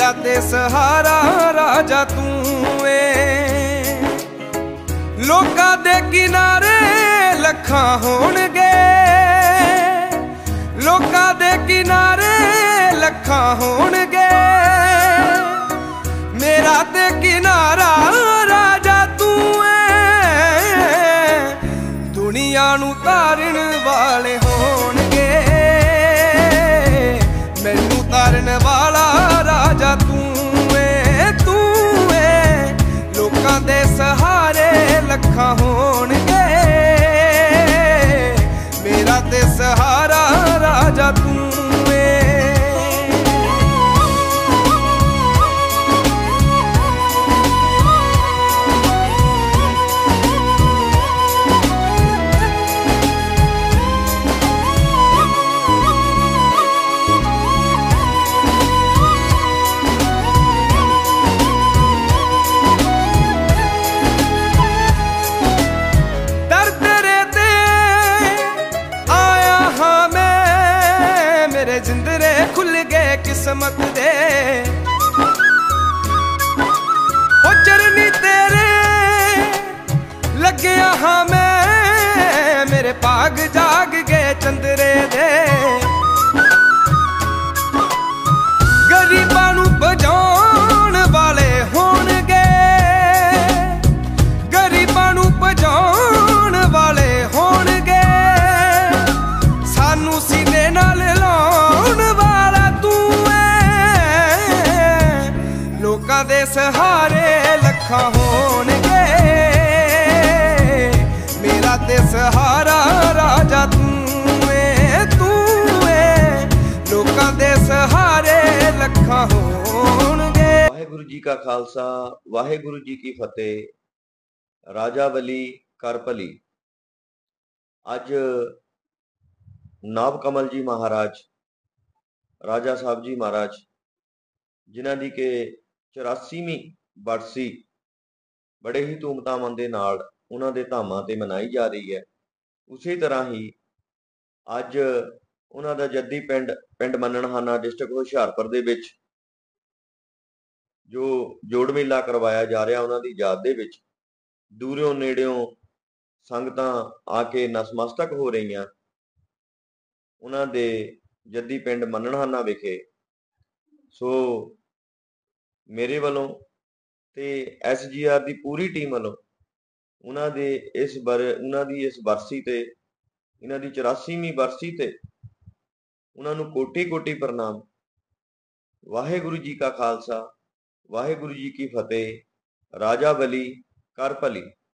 मेरा ते सहारा राजा तू ए। लोकां दे किनारे लखां होणगे, लोकां दे किनारे लखां होणगे, मेरा ते किनारा राजा तू ए। दुनिया नू तारन वाले होणगे, मैनू तारन वाला राजा तू ए। लोकां दे सहारे लखां होणगे, मेरा ते सहारा राजा तू ए। जिंदरे खुल गए किस्मत दे, ओ चरनी तेरे लग्या हाँ मैं, मेरे भाग जाग गए चंदरे दे। गरीबां नू बचाउण वाले होणगे, गरीबां नू बचाउण वाले होणगे, सानू सीने नाल लोकां दे सहारे लखां होणगे, मेरा ते सहारा राजा तू ए। लोकां दे सहारे लखां होणगे। वाहिगुरू जी का खालसा, वाहिगुरू जी की फतेह। राजा वली कर भली। अज नाभ कमल जी महाराज, राजा साहब जी महाराज, जिन्हां दी के 84ਵੀਂ बरसी बड़े ही धूमधाम दे नाल उन्हां दे धामां ते मनाई जा रही है। उसी तरह ही अज उन्हां दा जद्दी पिंड मन्नणहाना डिस्ट्रिक्ट हुशियारपुर दे विच जो जोड़ मेला करवाया जा रहा उन्हां दी याद दे विच दूरों नेड़ियों संगतां आके नतमस्तक हो रही उन्हां दे जद्दी पिंड मन्नणहाना विखे। सो मेरे वालों ते SGR की पूरी टीम वालों उन्हां दी इस बरसी ते, इन्हां दी 84ਵੀਂ बरसी ते उन्हां नूं कोटि कोटि प्रणाम। वाहिगुरू जी का खालसा, वाहिगुरू जी की फतेह। राजा वली कर भली।